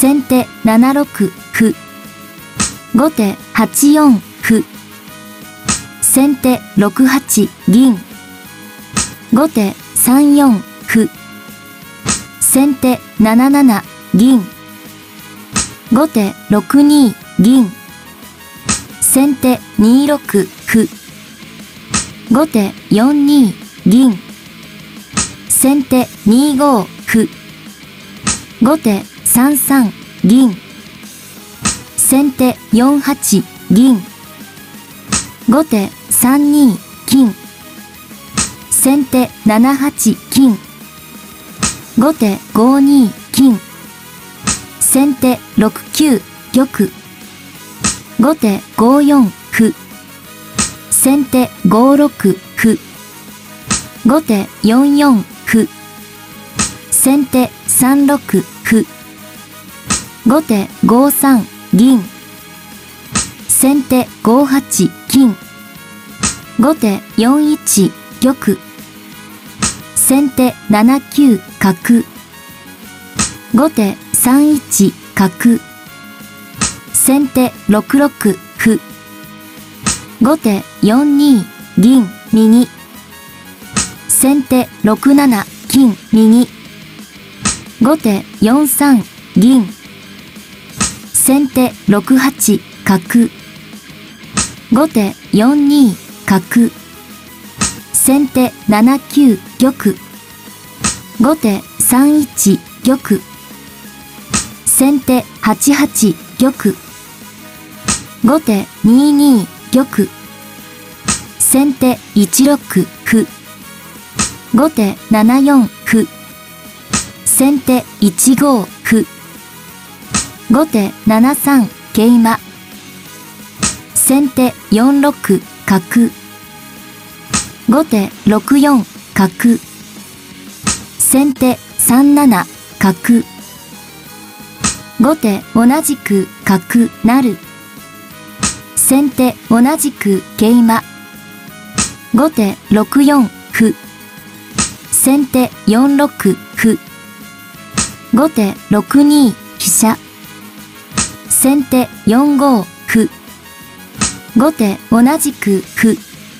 先手7六歩。後手8四歩。先手6八銀。後手3四歩。先手7七銀。後手6二銀。先手2六歩。後手4二銀。先手2五歩。後手3三銀。先手4八銀。後手3二金。先手7八金。後手5二金。先手6九玉。後手5四歩。先手5六歩。後手4四歩。先手3六歩。後手5三銀。先手5八金。後手4一玉。先手7九角。後手3一角。先手6六歩。後手4二銀右。先手6七金右。後手4三銀。先手6八角。後手4二角。先手7九玉。後手3一玉。先手8八玉。後手2二玉。先手1六歩。後手7四歩。先手1五歩。後手7三桂馬。先手4六角。後手6四角。先手3七角。後手同じく角成。先手同じく桂馬。後手6四歩。先手4六歩。後手6二飛車。先手4五歩。後手同じく歩。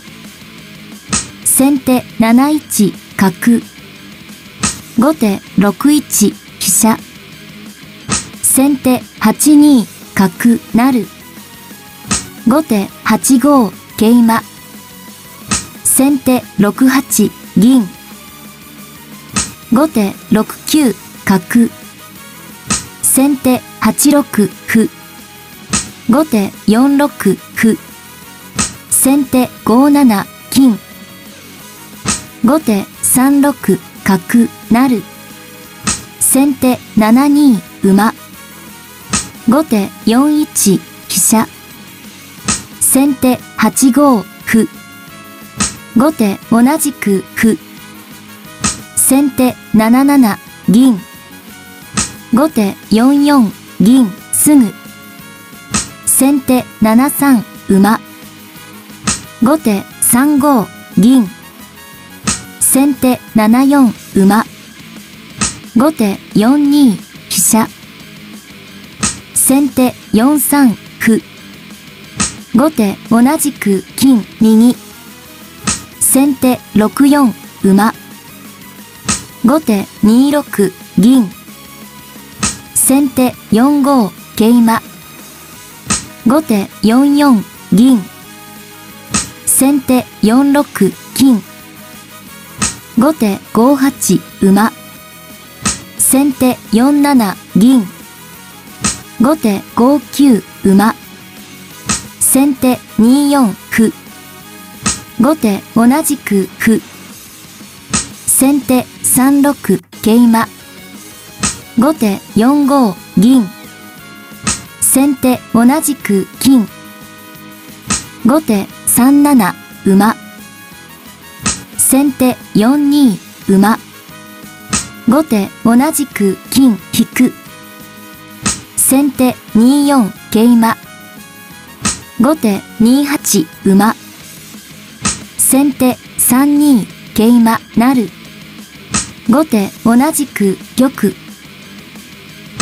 先手7一角。後手6一飛車。先手8二角成。後手8五桂馬。先手6八銀。後手6九角。先手8六歩。後手4六歩。先手5七金。後手3六角成。先手7二馬。後手4一飛車。先手8五歩。後手同じく歩。先手7七銀。後手4四銀すぐ。先手7三馬。後手3五銀。先手7四馬。後手4二飛車。先手4三歩。後手同じく金右。先手6四馬。後手2六銀。先手4五桂馬。後手4四銀。先手4六金。後手5八馬。先手4七銀。後手5九馬。先手2四歩。後手同じく歩。先手3六桂馬。後手4五銀。先手同じく金。後手3七馬。先手4二馬。後手同じく金引く。先手2四桂馬。後手2八馬。先手3二桂馬成。後手同じく玉。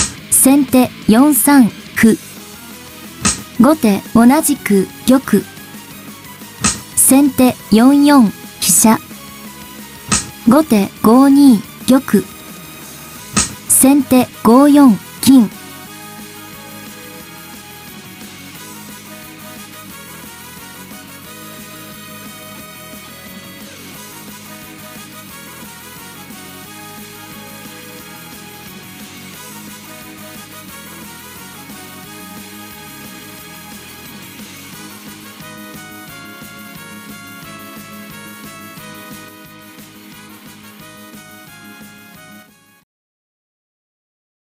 先手4三歩。後手同じく玉。先手4四飛車。後手5二玉。先手5四金。